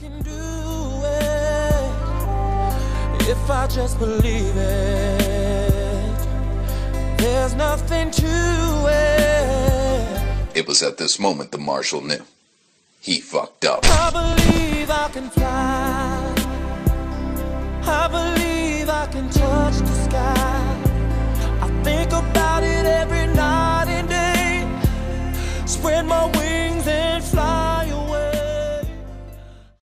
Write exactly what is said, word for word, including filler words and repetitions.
can do it if I just believe it. There's nothing to it. It was at this moment the marshal knew. He fucked up. I believe I can fly.